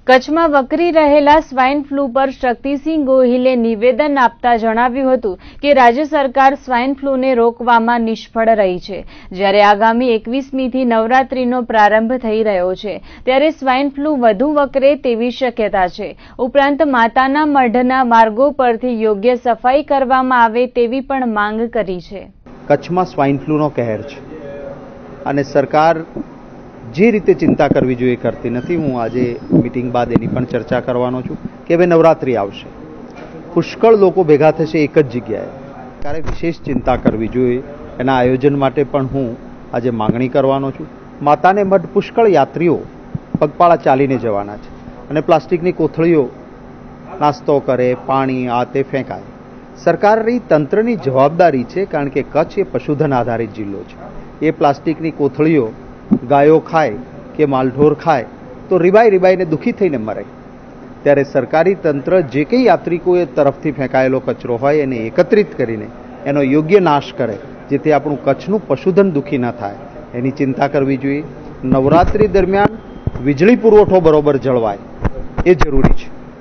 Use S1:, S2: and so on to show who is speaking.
S1: કચ્છમાં વકરી રહેલા swine flu પર શક્તિસિંહ ગોહિલે નિવેદન આપતા જણાવ્યું હતું કે રાજ્ય સરકાર સ્વાઇન ફ્લૂને રોકવામાં નિષ્ફળ રહી છે। જ્યારે આગામી 21મીથી નવરાત્રીનો પ્રારંભ થઈ રહ્યો છે ત્યારે સ્વાઇન ફ્લૂ વધુ વકરે તેવી શક્યતા છે। ઉપરાંત માતાના મઢના માર્ગો પરથી યોગ્ય સફાઈ કરવામાં આવે તેવી પણ માંગ કરી છે।
S2: કચ્છમાં સ્વાઇન ફ્લૂનો કહેર છે અને સરકાર જે રીતે ચિંતા કરવી જોઈએ કરતી નથી। હું આજે મીટિંગ બાદ એની પણ ચર્ચા કરવાનો છું કે હવે નવરાત્રી આવશે, પુષ્કળ લોકો ભેગા થશે એક જ જગ્યાએ, ત્યારે વિશેષ ચિંતા કરવી જોઈએ। એના આયોજન માટે પણ હું આજે માંગણી કરવાનો છું। માતાને મઢ પુષ્કળ યાત્રીઓ પગપાળા ચાલીને જવાના છે અને પ્લાસ્ટિકની કોથળીઓ નાસ્તો કરે, પાણી આ તે ફેંકાય। સરકારની તંત્રની જવાબદારી છે, કારણ કે કચ્છ એ પશુધન આધારિત જિલ્લો છે। એ પ્લાસ્ટિકની કોથળીઓ ગાયો ખાય કે માલઢોર ખાય તો રીબાઈને દુઃખી થઈને મરે। ત્યારે સરકારી તંત્ર જે કંઈ યાત્રિકોએ તરફથી ફેંકાયેલો કચરો હોય એને એકત્રિત કરીને એનો યોગ્ય નાશ કરે, જેથી આપણું કચ્છનું પશુધન દુઃખી ન થાય, એની ચિંતા કરવી જોઈએ। નવરાત્રી દરમિયાન વીજળી પુરવઠો બરોબર જળવાય એ જરૂરી છે।